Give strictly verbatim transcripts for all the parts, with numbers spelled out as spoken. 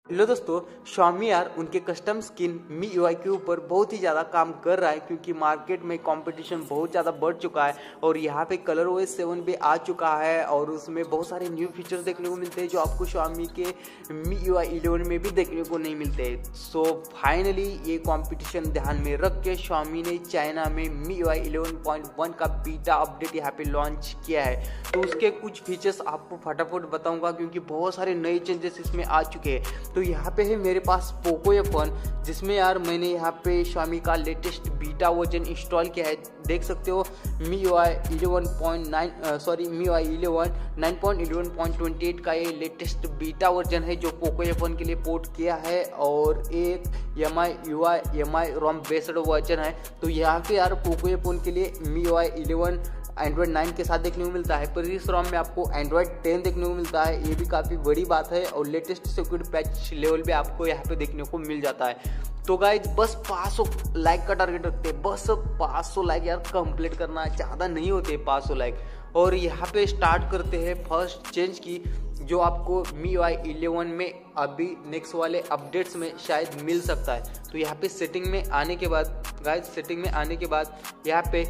Hello दोस्तों, Xiaomi यार उनके custom skin Mi U I के ऊपर बहुत ही ज़्यादा काम कर रहा है क्योंकि मार्केट में कंपटीशन बहुत ज़्यादा बढ़ चुका है और यहाँ पे कलर ओ एस सेवन भी आ चुका है और उसमें बहुत सारे न्यू फीचर्स देखने को मिलते हैं जो आपको Xiaomi के मी यू आई इलेवन में भी देखने को नहीं मिलते। सो फाइनली ये कंपटीशन ध्यान में रख के Xiaomi ने चाइना में Mi U I eleven point one का बीटा अपडेट यहाँ पे लॉन्च किया है। तो उसके कुछ फीचर्स आपको फटाफट बताऊँगा क्योंकि बहुत सारे नए चेंजेस इसमें आ चुके हैं। तो यहाँ पे है मेरे पास पोको एफ वन जिसमें यार मैंने यहाँ पे Xiaomi का लेटेस्ट बीटा वर्जन इंस्टॉल किया है। देख सकते हो Mi U I eleven point nine sorry Mi U I eleven nine point eleven point twenty eight का ये लेटेस्ट बीटा वर्जन है जो पोको एफ वन के लिए पोर्ट किया है और एक M I U I M I ROM based version है। तो यहाँ पे यार पोको एफ वन के लिए Mi U I eleven Android nine के साथ देखने को मिलता है, पर इस रोम में आपको एंड्रॉयड टेन देखने को मिलता है। ये भी काफ़ी बड़ी बात है और लेटेस्ट सिक्योरिटी पैच लेवल भी आपको यहाँ पे देखने को मिल जाता है। तो गाइज बस पाँच सौ लाइक का टारगेट रखते हैं, बस पाँच सौ लाइक यार कंप्लीट करना है, ज़्यादा नहीं होते पाँच सौ लाइक। और यहाँ पे स्टार्ट करते हैं फर्स्ट चेंज की जो आपको मी यू आई इलेवन में अभी नेक्स्ट वाले अपडेट्स में शायद मिल सकता है। तो यहाँ पे सेटिंग में आने के बाद गाइज सेटिंग में आने के बाद यहाँ पे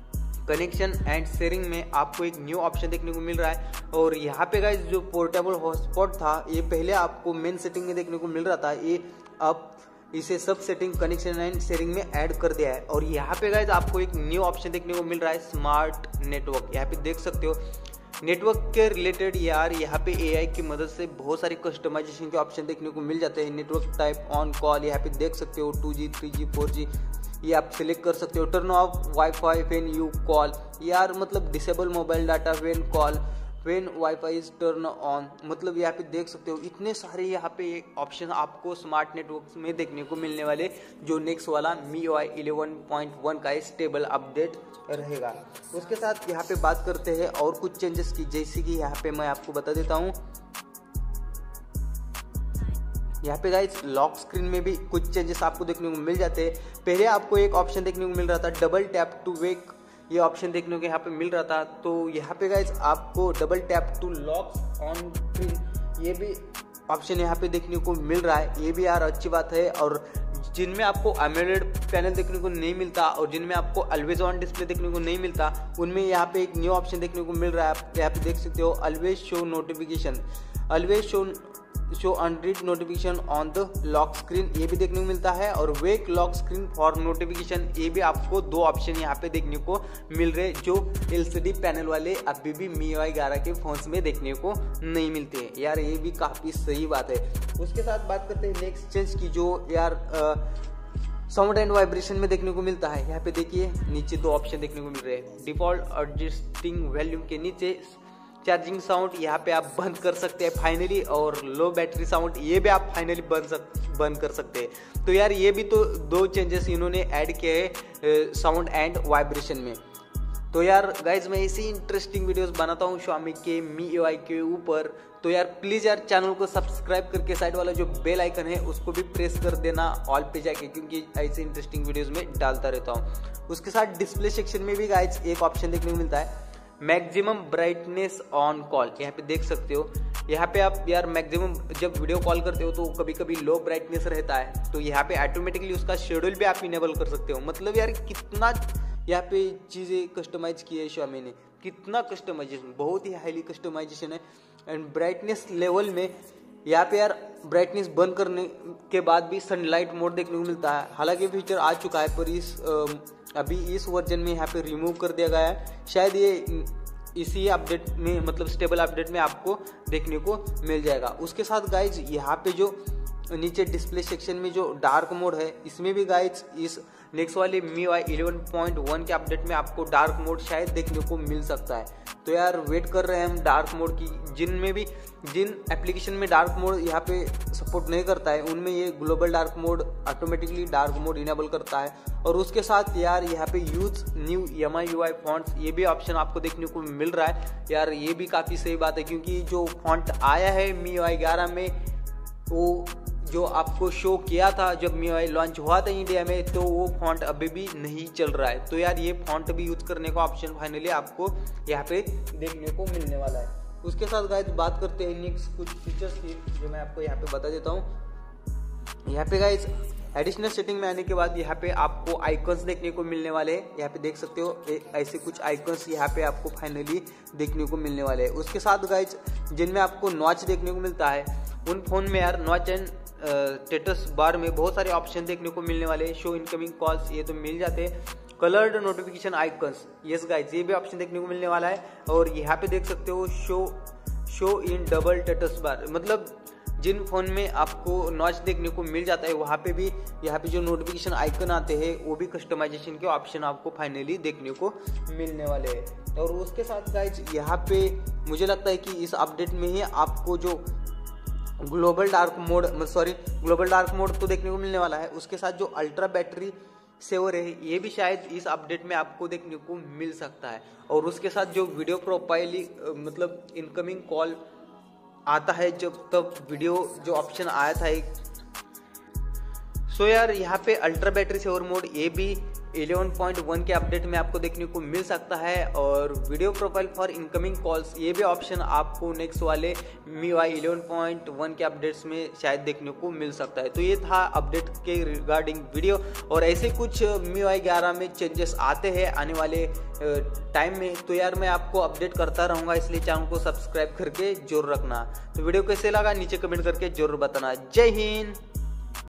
कनेक्शन एंड शेयरिंग में आपको एक न्यू ऑप्शन देखने को मिल रहा है। और यहाँ पे गाइस जो पोर्टेबल हॉटस्पॉट था ये पहले आपको मेन सेटिंग में देखने को मिल रहा था, ये अब इसे सब सेटिंग कनेक्शन एंड शेयरिंग में ऐड कर दिया है। और यहाँ पे गाइस आपको एक न्यू ऑप्शन देखने को मिल रहा है स्मार्ट नेटवर्क। यहाँ पे देख सकते हो नेटवर्क के रिलेटेड यार यहाँ पे ए आई की मदद से बहुत सारे कस्टमाइजेशन के ऑप्शन देखने को मिल जाते हैं। नेटवर्क टाइप ऑन कॉल यहाँ पे देख सकते हो two G three G four G ये आप सिलेक्ट कर सकते हो। Turn off wifi when you call, यार मतलब disable mobile data when call when wifi is turn on, मतलब यहाँ पे देख सकते हो इतने सारे यहाँ पे ऑप्शन आपको स्मार्ट नेटवर्क में देखने को मिलने वाले जो नेक्स्ट वाला Mi U I eleven point one का स्टेबल अपडेट रहेगा। उसके साथ यहाँ पे बात करते हैं और कुछ चेंजेस की, जैसे कि यहाँ पे मैं आपको बता देता हूँ। यहाँ पे गाइस लॉक स्क्रीन में भी कुछ चेंजेस आपको देखने को मिल जाते हैं। पहले आपको एक ऑप्शन देखने को मिल रहा था डबल टैप टू वेक, ये ऑप्शन देखने को यहाँ पे मिल रहा था। तो यहाँ पे गाइस आपको double tap to lock on screen ये भी ऑप्शन यहाँ पे देखने को मिल रहा है, ये भी यार अच्छी बात है। और जिनमें आपको एमोलेड पैनल देखने को नहीं मिलता और जिनमें आपको ऑलवेज ऑन डिस्प्ले देखने को नहीं मिलता उनमें यहाँ पे एक न्यू ऑप्शन देखने को मिल रहा है। आप यहाँ पे देख सकते हो always show notification, always show show unread notification on the lock screen, ये भी देखने को मिलता है। और wake lock screen for notification, ये भी आपको दो ऑप्शन यहाँ पे देखने को मिल रहे जो एलसीडी पैनल वाले अभी भी मी यू आई ग्यारह के फोन्स में देखने को नहीं मिलते हैं। यार ये भी काफ़ी सही बात है। उसके साथ बात करते हैं नेक्स्ट चेंज की जो यार साउंड एंड वाइब्रेशन में देखने को मिलता है। यहाँ पे देखिए नीचे दो ऑप्शन देखने को मिल रहे हैं। डिफॉल्ट एडजस्टिंग वॉल्यूम के नीचे चार्जिंग साउंड यहाँ पे आप बंद कर सकते हैं फाइनली, और लो बैटरी साउंड ये भी आप फाइनली बंद सक बंद कर सकते हैं। तो यार ये भी तो दो चेंजेस इन्होंने ऐड किए हैं साउंड एंड वाइब्रेशन में। तो यार गाइज मैं ऐसी इंटरेस्टिंग वीडियोस बनाता हूँ Xiaomi के मी यू आई के ऊपर, तो यार प्लीज़ यार चैनल को सब्सक्राइब करके साइड वाला जो बेल आइकन है उसको भी प्रेस कर देना ऑल पे जाके, क्योंकि ऐसे इंटरेस्टिंग वीडियोस में डालता रहता हूँ। उसके साथ डिस्प्ले सेक्शन में भी गाइज एक ऑप्शन देखने को मिलता है मैक्सिमम ब्राइटनेस ऑन कॉल। यहाँ पे देख सकते हो यहाँ पे आप यार मैक्सिमम जब वीडियो कॉल करते हो तो कभी कभी लो ब्राइटनेस रहता है, तो यहाँ पे ऑटोमेटिकली उसका शेड्यूल भी आप इनेबल कर सकते हो। मतलब यार कितना यहाँ पे चीज़ें कस्टमाइज की है Xiaomi ने, कितना कस्टमाइजेशन, बहुत ही हाईली कस्टमाइजेशन है। एंड ब्राइटनेस लेवल में यहाँ पे यार ब्राइटनेस बंद करने के बाद भी सनलाइट मोड देखने को मिलता है। हालांकि फीचर आ चुका है पर इस अभी इस वर्जन में यहाँ पे रिमूव कर दिया गया है, शायद ये इसी अपडेट में मतलब स्टेबल अपडेट में आपको देखने को मिल जाएगा। उसके साथ गाइज यहाँ पे जो नीचे डिस्प्ले सेक्शन में जो डार्क मोड है इसमें भी गाइज इस नेक्स्ट वाले Mi U I eleven point one के अपडेट में आपको डार्क मोड शायद देखने को मिल सकता है। तो यार वेट कर रहे हैं हम डार्क मोड की, जिनमें भी जिन एप्लीकेशन में डार्क मोड यहाँ पे सपोर्ट नहीं करता है उनमें ये global dark mode automatically dark mode enable करता है। और उसके साथ यार यहाँ पे use new M I U I fonts ये भी ऑप्शन आपको देखने को मिल रहा है। यार ये भी काफ़ी सही बात है क्योंकि जो फॉन्ट आया है मी यू आई ग्यारह में वो जो आपको शो किया था जब मी यू आई लॉन्च हुआ था इंडिया में, तो वो फॉन्ट अभी भी नहीं चल रहा है। तो यार ये फॉन्ट भी यूज करने का ऑप्शन फाइनली आपको यहाँ पे देखने को मिलने वाला है। उसके साथ गाइस बात करते हैं नेक्स्ट कुछ फीचर्स की जो मैं आपको यहाँ पे बता देता हूँ। यहाँ पे गाइज एडिशनल सेटिंग में आने के बाद यहाँ पे आपको आइकन्स देखने को मिलने वाले हैं। यहाँ पे देख सकते हो ऐसे कुछ आइकन्स यहाँ पे आपको फाइनली देखने को मिलने वाले हैं। उसके साथ गाइज जिनमें आपको नॉच देखने को मिलता है, उन फोन में यार नॉच एंड स्टेटस बार में बहुत सारे ऑप्शन देखने को मिलने वाले हैं। शो इनकमिंग कॉल्स ये तो मिल जाते हैं। Coloured notification icons, yes guys ये भी ऑप्शन देखने को मिलने वाला है। और यहाँ पे देख सकते हो show show in double status bar, मतलब जिन फोन में आपको नॉच देखने को मिल जाता है वहाँ पे भी यहाँ पे जो नोटिफिकेशन आइकन आते हैं वो भी कस्टमाइजेशन के ऑप्शन आपको फाइनली देखने को मिलने वाले हैं। और उसके साथ गाइज यहाँ पे मुझे लगता है कि इस अपडेट में ही आपको जो global dark mode sorry global dark mode तो देखने को मिलने वाला है। उसके साथ जो अल्ट्रा बैटरी सेवर है ये भी शायद इस अपडेट में आपको देखने को मिल सकता है। और उसके साथ जो वीडियो प्रोफाइल मतलब इनकमिंग कॉल आता है, जब तब वीडियो जो ऑप्शन आया था एक, सो यार यहाँ पे अल्ट्रा बैटरी सेवर मोड ये भी इलेवन पॉइंट वन के अपडेट में आपको देखने को मिल सकता है। और video profile for incoming calls ये भी ऑप्शन आपको नेक्स्ट वाले M I U I eleven point one के अपडेट्स में शायद देखने को मिल सकता है। तो ये था अपडेट के रिगार्डिंग वीडियो। और ऐसे कुछ M I U I ग्यारह में चेंजेस आते हैं आने वाले टाइम में, तो यार मैं आपको अपडेट करता रहूँगा, इसलिए चैनल को सब्सक्राइब करके जरूर रखना। तो वीडियो कैसे लगा नीचे कमेंट करके जरूर बताना। जय हिंद।